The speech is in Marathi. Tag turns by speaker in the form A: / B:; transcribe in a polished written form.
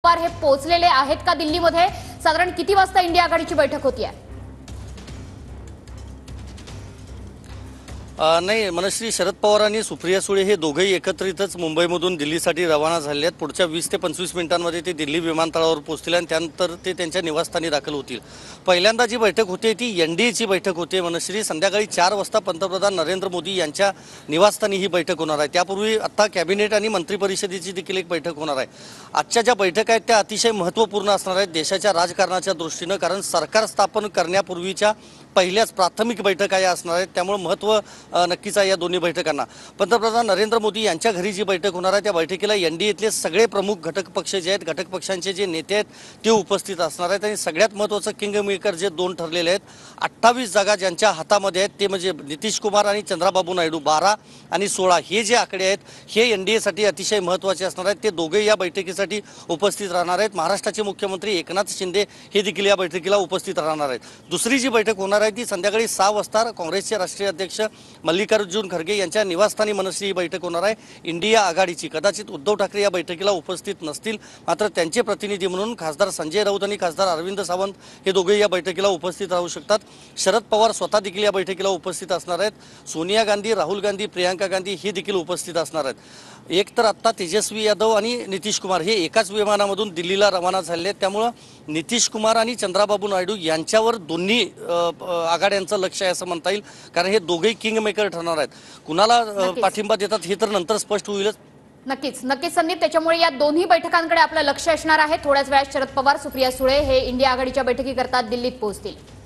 A: पवार हे पोहोचलेले आहेत का दिल्लीमध्ये? साधारण किती वाजता इंडिया आघाडीची बैठक होती आहे?
B: नाही, मनश्री, शरद पवार आणि सुप्रिया सुळे हे दोघेही एकत्रितच मुंबईमधून दिल्लीसाठी रवाना झाले आहेत। पुढच्या 20 ते 25 मिनिटांमध्ये ते दिल्ली विमानतळावर पोहोचतील आणि त्यानंतर ते त्यांच्या निवासस्थानी दाखल होतील। पहिल्यांदा जी बैठक होते ती एनडीएची बैठक होते मनश्री। संध्याकाळी 4 वाजता पंतप्रधान नरेंद्र मोदी यांच्या निवासस्थानी ही बैठक होणार आहे। त्यापूर्वी आता कॅबिनेट आणि मंत्रिपरिषदेची देखील एक बैठक होणार आहे। आजच्या ज्या बैठका आहेत त्या अतिशय महत्त्वपूर्ण असणार आहेत देशाच्या राजकारणाच्या दृष्टीने, कारण सरकार स्थापन करण्यापूर्वीच्या पहिल्याच प्राथमिक बैठका या असणार आहेत। त्यामुळे महत्त्व नक्कीच आहे या दोन्ही बैठकांना। पंतप्रधान नरेंद्र मोदी यांच्या घरी जी बैठक होणार आहे त्या बैठकीला एनडीएतले सगळे प्रमुख घटक पक्ष जे आहेत, घटक पक्षांचे जे नेते आहेत ते उपस्थित असणार आहेत। आणि सगळ्यात महत्त्वाचं किंग मेकर जे दोन ठरलेले आहेत, 28 जागा ज्यांच्या हातामध्ये आहेत ते म्हणजे नितीश कुमार आणि चंद्राबाबू नायडू, 12 आणि 16 हे जे आकडे आहेत हे एनडीएसाठी अतिशय महत्त्वाचे असणार आहेत। ते दोघे या बैठकीसाठी उपस्थित राहणार आहेत। महाराष्ट्राचे मुख्यमंत्री एकनाथ शिंदे हे देखील या बैठकीला उपस्थित राहणार आहेत। दुसरी जी बैठक होणार आहे ती संध्याकाळी 6 वाजता काँग्रेसचे राष्ट्रीय अध्यक्ष मल्लिकार्जुन खरगे यांच्या निवासस्थानी मनश्री ही बैठक होणार आहे इंडिया आघाडीची। कदाचित उद्धव ठाकरे या बैठकीला उपस्थित नसतील, मात्र त्यांचे प्रतिनिधी म्हणून खासदार संजय राऊत आणि खासदार अरविंद सावंत हे दोघे या बैठकीला उपस्थित राहू शकतात। शरद पवार स्वतः देखील या बैठकीला उपस्थित असणार आहेत। सोनिया गांधी, राहुल गांधी, प्रियांका गांधी हे देखील उपस्थित असणार आहेत। एक तर आत्ता तेजस्वी यादव आणि नितीश कुमार हे एकाच विमानामधून दिल्लीला रवाना झाले आहेत। त्यामुळे नितीश कुमार आणि चंद्राबाबू नायडू यांच्यावर दोन्ही आघाड्यांचं लक्ष आहे असं म्हणता येईल, कारण हे दोघेही किंग मेकर ठरणार आहेत। कुणाला पाठिंबा देतात हे तर नंतर स्पष्ट होईलच।
A: नक्कीच संदीप, त्याच्यामुळे या दोन्ही बैठकांकडे आपलं लक्ष असणार आहे। थोड्याच वेळात शरद पवार, सुप्रिया सुळे हे इंडिया आघाडीच्या बैठकी करतात दिल्लीत पोहोचतील।